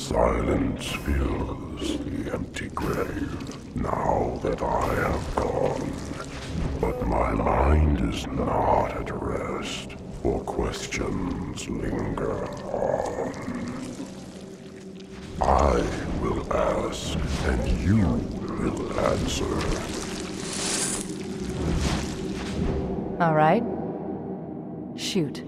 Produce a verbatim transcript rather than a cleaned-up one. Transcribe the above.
Silence fills the empty grave now that I have gone. But my mind is not at rest, for questions linger on. I will ask, and you will answer. All right. Shoot.